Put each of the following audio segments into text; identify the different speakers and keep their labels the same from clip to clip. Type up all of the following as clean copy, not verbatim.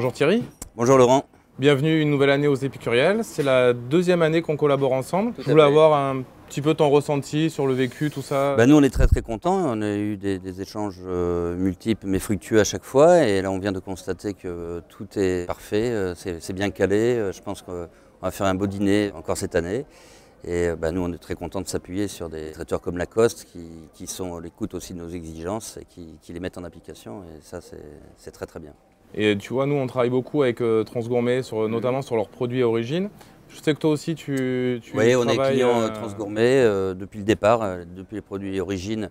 Speaker 1: Bonjour Thierry.
Speaker 2: Bonjour Laurent.
Speaker 1: Bienvenue une nouvelle année aux Épicuriels. C'est la deuxième année qu'on collabore ensemble. Je voulais avoir un petit peu ton ressenti sur le vécu, tout ça.
Speaker 2: Nous on est très contents. On a eu des échanges multiples mais fructueux à chaque fois. Et là on vient de constater que tout est parfait, c'est bien calé. Je pense qu'on va faire un beau dîner encore cette année. Et nous on est très contents de s'appuyer sur des traiteurs comme Lacoste qui sont à l'écoute aussi de nos exigences et qui les mettent en application. Et ça c'est très bien.
Speaker 1: Et tu vois, nous on travaille beaucoup avec Transgourmet, notamment sur leurs produits à origine. Je sais que toi aussi tu
Speaker 2: Oui, on
Speaker 1: travailles,
Speaker 2: est client Transgourmet depuis le départ, depuis les produits origine.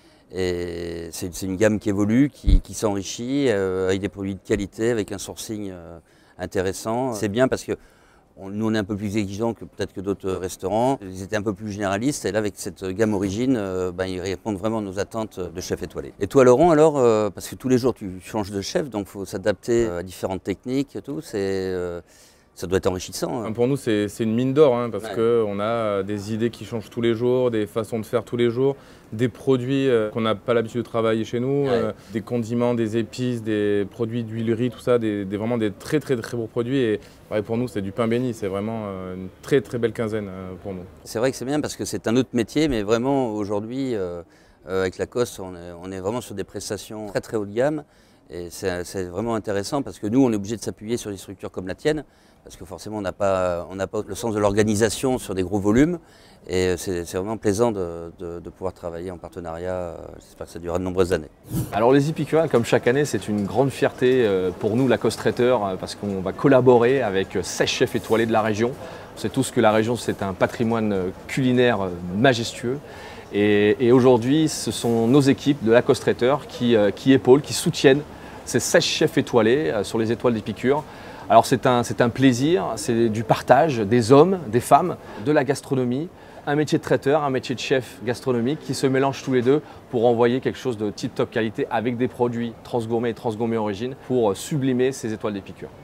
Speaker 2: Et c'est une gamme qui évolue, qui s'enrichit avec des produits de qualité, avec un sourcing intéressant. C'est bien parce que nous on est un peu plus exigeants que peut-être que d'autres restaurants. Ils étaient un peu plus généralistes et là avec cette gamme origine, ils répondent vraiment à nos attentes de chef étoilé. Et toi Laurent alors, parce que tous les jours tu changes de chef, donc il faut s'adapter à différentes techniques et tout, ça doit être enrichissant.
Speaker 1: Pour nous c'est une mine d'or parce qu'on a des idées qui changent tous les jours, des façons de faire tous les jours, des produits qu'on n'a pas l'habitude de travailler chez nous, des condiments, des épices, des produits d'huilerie, tout ça, vraiment des très beaux produits. Et pour nous c'est du pain béni, c'est vraiment une très belle quinzaine pour nous.
Speaker 2: C'est vrai que c'est bien parce que c'est un autre métier, mais vraiment aujourd'hui avec Lacoste on est vraiment sur des prestations très haut de gamme. Et c'est vraiment intéressant parce que nous on est obligé de s'appuyer sur des structures comme la tienne parce que forcément on n'a pas le sens de l'organisation sur des gros volumes et c'est vraiment plaisant de pouvoir travailler en partenariat. J'espère que ça durera de nombreuses années.
Speaker 3: Alors les Épicuriels, comme chaque année, c'est une grande fierté pour nous, Lacoste Traiteur, parce qu'on va collaborer avec 16 chefs étoilés de la région. On sait tous que la région c'est un patrimoine culinaire majestueux. Et aujourd'hui, ce sont nos équipes de Lacoste Traiteur qui épaulent, qui soutiennent ces 16 chefs étoilés sur les étoiles d'Épicure. Alors c'est un plaisir, c'est du partage des hommes, des femmes, de la gastronomie, un métier de traiteur, un métier de chef gastronomique qui se mélangent tous les deux pour envoyer quelque chose de tip-top qualité avec des produits Transgourmet et Transgourmet Origine pour sublimer ces étoiles d'Épicure.